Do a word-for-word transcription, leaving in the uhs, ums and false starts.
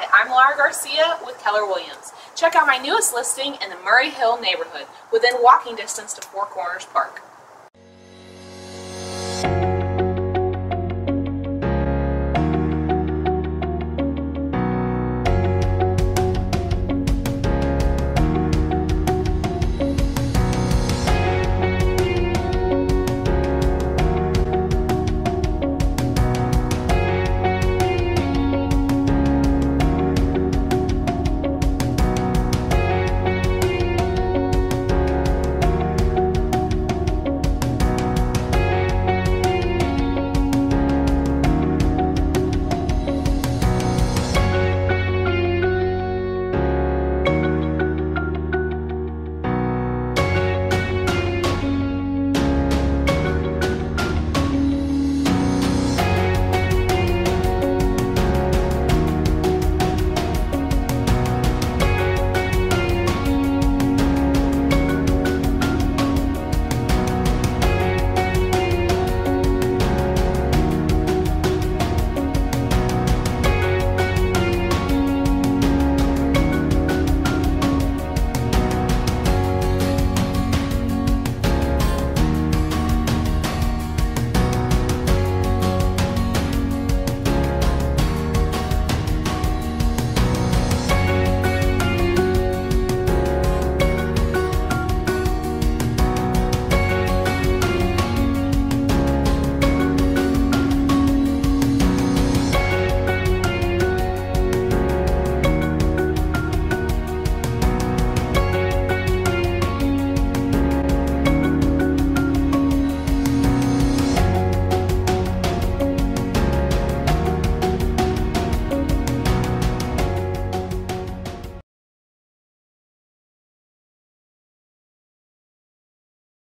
Hi, I'm Laura Garcia with Keller Williams. Check out my newest listing in the Murray Hill neighborhood, within walking distance to Four Corners Park.